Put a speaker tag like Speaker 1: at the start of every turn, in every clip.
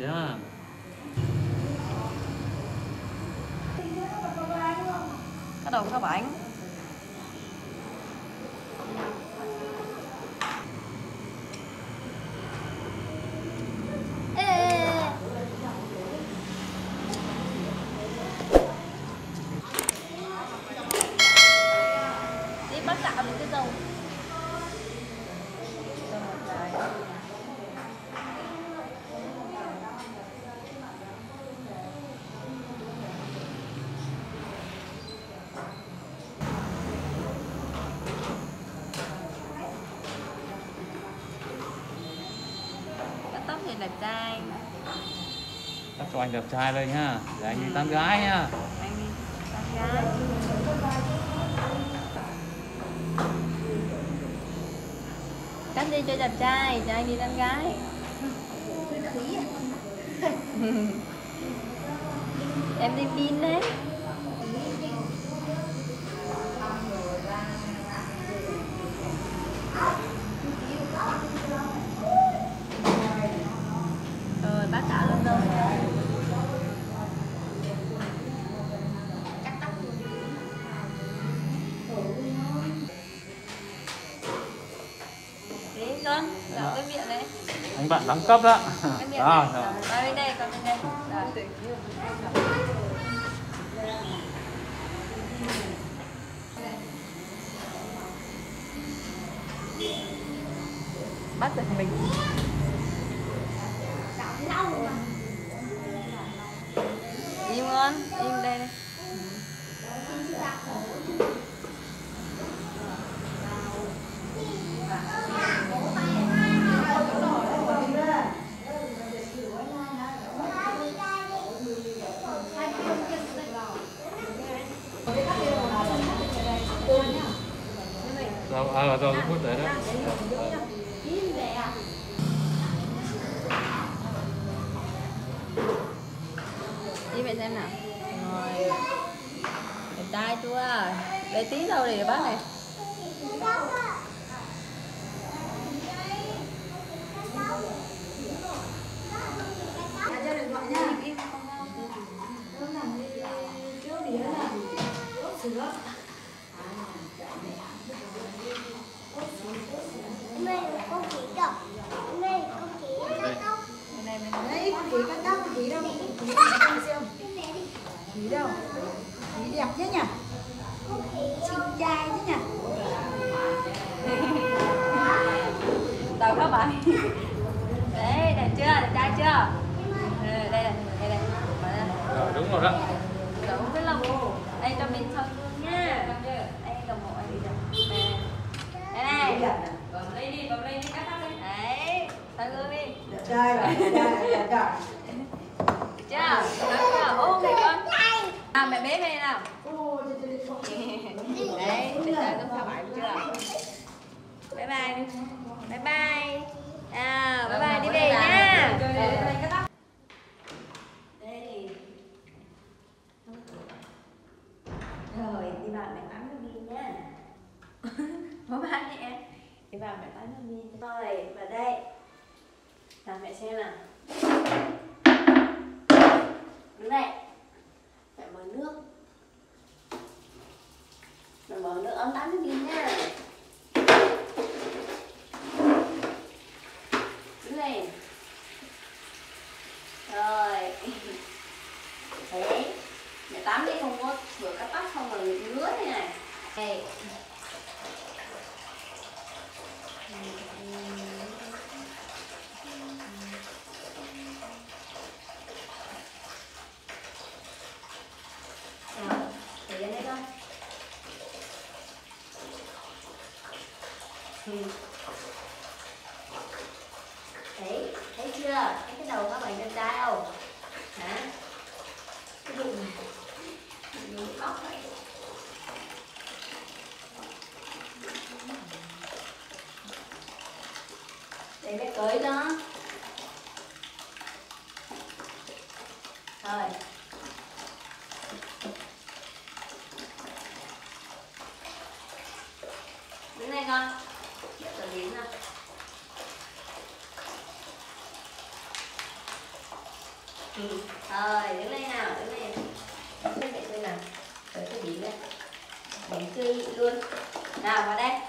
Speaker 1: nhá.
Speaker 2: Cái đầu có bánh. Đi bắt cạo được cái dầu. Tóc thì đẹp trai.
Speaker 1: Cắt cho anh đẹp trai đây nhá. Để anh đi tán gái nhá.
Speaker 2: Anh đi tán gái. Cắt đi cho đẹp trai, cho anh đi tán gái. Em đi pin đấy. Rồi bác cả lên rồi. Cắt tóc luôn. Đi con, dạo cái miệng đấy.
Speaker 1: Anh bạn đẳng cấp đó.
Speaker 2: Cái miệng
Speaker 1: Đó,
Speaker 2: này. Rồi bên đây, con bên đây. Rồi. Bắt được mình. Im ngon, im đây đây.
Speaker 1: Rồi phút đấy đó.
Speaker 2: Đi mẹ xem nào. Rồi. Đẹp trai chưa? Để tí đâu để bác này.
Speaker 3: Chị đâu? Chị đẹp thế nhỉ? Xinh trai thế nhỉ?
Speaker 2: Đầu các bạn. Đấy, đẹp chưa? Đẹp trai chưa? Đây đây, đây đây.
Speaker 1: Rồi đúng rồi đó.
Speaker 2: Đúng cái lồng. Đây cho mình soi gương nha. Đây đồng hồ anh đi đâu? Đây này. Bấm lên đi, cắt tóc đi. Đấy, soi gương đi.
Speaker 3: Đẹp trai rồi, đẹp trai.
Speaker 2: Chưa? Chưa? Ôm này con. À, mẹ bế về nào. Đấy, bây giờ giúp các bạn chưa? Bye bye đi. Bye bye. À, bye bye đi về nha. Đây. Rồi, đi vào mẹ tắm nước đi nha. Bye bye đi em. Đi vào mẹ tắm nước đi. Rồi, vào đây. Làm mẹ xem nào. Đứng đây. Mẹ mở nước. Mẹ mở nước ấm tắm nước đi nha. Đứng đây. Rồi. Đấy. Mẹ tắm đi, không có rửa cắt tóc không mà ngứa thế này. Đây. Để lên đây thôi. Đấy, thấy chưa? Thấy cái đầu các bạn đẹp trai không? Hả? Cái bụng này. Bụng tóc này. Để bé cưới đó. Rồi. Đứng đây con. Để tờ biến nào. Rồi, đứng lên nào, đứng lên. Đứng lên xem nào. Tới cái bím này. Bím chưa nhịn luôn. Nào, vào đây.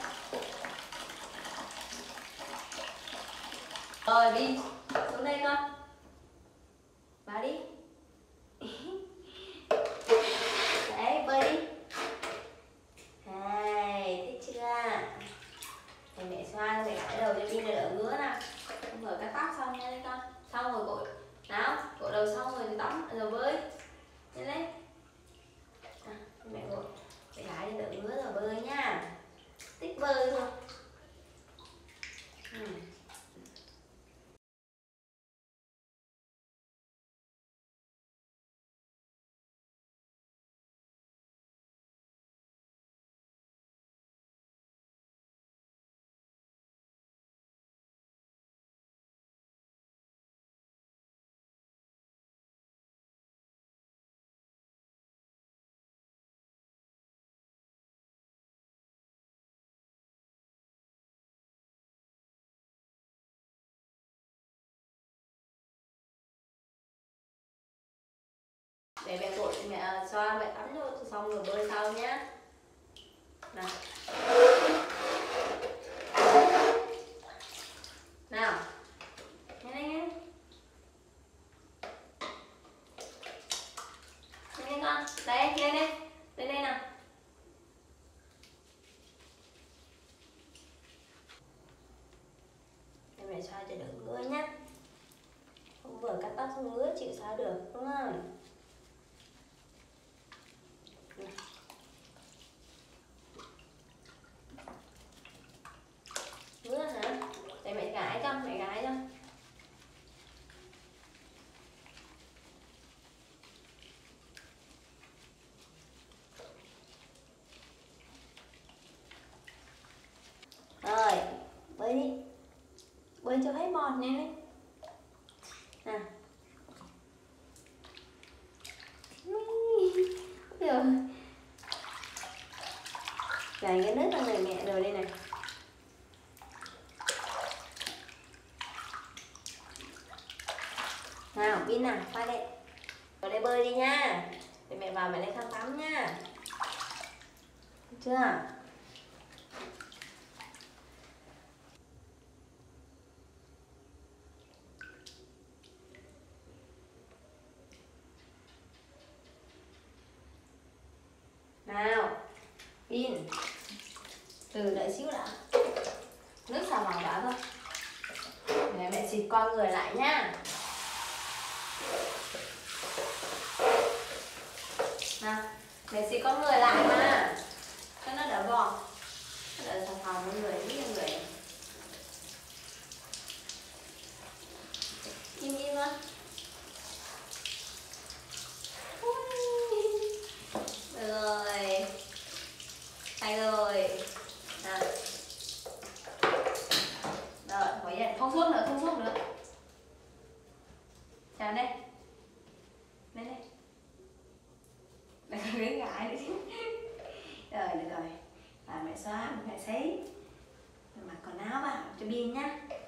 Speaker 2: Rồi, đi. Xuống đây con. Vào đi. Đấy, bơi đi. Hay, thích chưa? Thì mẹ xoa mẹ gãi đầu cho Bin này đỡ ngứa nào. Mở cắt tóc xong nha đây con. Xong rồi gội. Nào, gội đầu xong rồi thì tắm rồi bơi. Nhanh lên. Mẹ gội. Mẹ gái đi đỡ ngứa rồi bơi nha. Thích bơi thôi. Để mẹ gội, mẹ xoa, mẹ tắm cho xong rồi bơi sau nhá. Nào. Nào. Nhanh lên nhanh. Nhanh lên con. Đây, lên đây. Lên đây nào. Để mẹ xoa cho đỡ ngứa nhá. Không vừa cắt tóc xong ngứa chịu sao được, đúng không? Ngứa hả? Để mẹ gãi cho, mẹ gãi cho. Rồi, bơi đi. Bơi cho hết bọt nè đi. Nào. Rồi. Dành cái nước cho người mẹ rồi đây này. Nào, Bin nào, qua đây. Vào đây bơi đi nha. Để mẹ vào mẹ lấy khăn tắm nha. Được chưa? Nào, Bin. Từ đợi xíu đã. Nước xà phòng đã thôi. Để mẹ xịt qua người lại nhá. Nào, mẹ xịt con người lại mà. Cho nó đỡ bọt. Nó đỡ xà phòng với người, biết người. Im im á. Được rồi. Hay rồi. Nào. Rồi, khỏi dậy. Không xuống nữa, không xuống nữa. Chào đây. Lên đây. Để con đứng ngại nữa chứ. Rồi, được rồi. Mẹ xoa, mẹ sấy. Mặc quần áo vào cho Bin nhá.